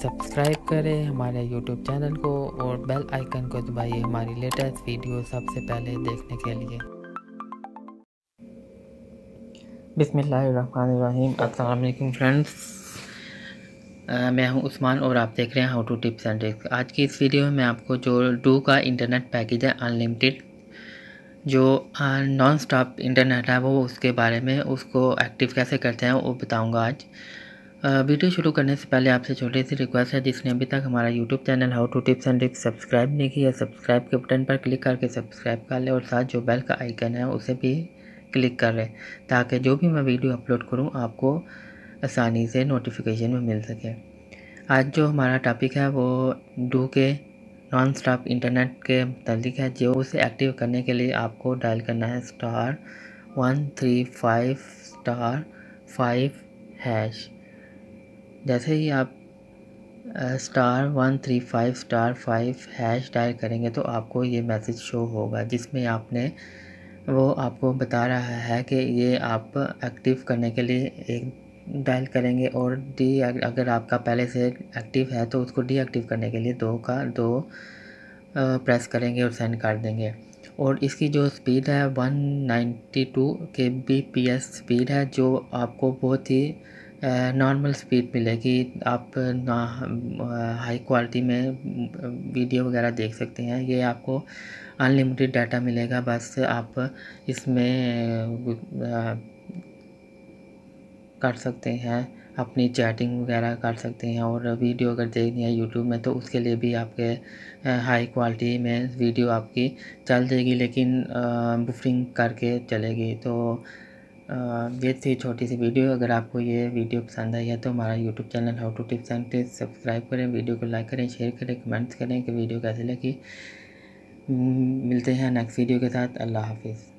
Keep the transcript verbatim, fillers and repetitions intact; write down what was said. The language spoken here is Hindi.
सब्सक्राइब करें हमारे यूट्यूब चैनल को और बेल आइकन को दबाइए हमारी लेटेस्ट वीडियो सबसे पहले देखने के लिए। बिस्मिल्लाहिर्रहमानिर्रहीम। अस्सलाम वालेकुम फ्रेंड्स, मैं हूं उस्मान और आप देख रहे हैं how to tips and tricks. आज की इस वीडियो में मैं आपको जो डू का इंटरनेट पैकेज है अनलिमिटेड, जो नॉन स्टॉप इंटरनेट है, वो उसके बारे में उसको एक्टिव कैसे करते हैं वो बताऊंगा आज। वीडियो शुरू करने से पहले आपसे छोटी सी रिक्वेस्ट है, जिसने अभी तक हमारा YouTube channel how to tips and tricks subscribe नहीं किया, सब्सक्राइब के बटन पर क्लिक करके सब्सक्राइब कर ले और साथ जो बेल का आइकन है उसे भी क्लिक कर लें, ताकि जो भी मैं वीडियो अपलोड करूं आपको आसानी से नोटिफिकेशन में मिल सके। आज जो हमारा टॉपिक है वो डू के नॉन स्टॉप इंटरनेट के मुतालिक है। जो उसे एक्टिव करने के लिए आपको डायल करना है star one three five star five hash. जैसे ही आप star one three five star five hash dial करेंगे तो आपको ये मैसेज शो होगा, जिसमें आपने वो आपको बता रहा है कि ये आप एक्टिव करने के लिए एक डायल करेंगे और डी अगर आपका पहले से एक्टिव है तो उसको डीएक्टिव करने के लिए दो का दो प्रेस करेंगे और सेंड कर देंगे। और इसकी जो स्पीड है one ninety two K B P S speed है, जो आपको बहुत ही नॉर्मल स्पीड मिलेगी। आप हाई क्वालिटी में वीडियो वगैरह देख सकते हैं। ये आपको अनलिमिटेड डाटा मिलेगा, बस आप इसमें कर सकते हैं, अपनी चैटिंग वगैरह कर सकते हैं। और वीडियो अगर देखनी है यूट्यूब में तो उसके लिए भी आपके हाई क्वालिटी में वीडियो आपकी चल जाएगी, लेकिन बुफरिंग करके चलेगी। तो ये थी छोटी सी वीडियो। अगर आपको ये वीडियो पसंद आई है तो हमारा YouTube channel how to tips and tricks subscribe करें, वीडियो को लाइक करें, शेयर करें, कमेंट्स करें कि वीडियो कैसे लगी। मिलते हैं नेक्स्ट वीडियो के साथ। अल्लाह हाफिज़।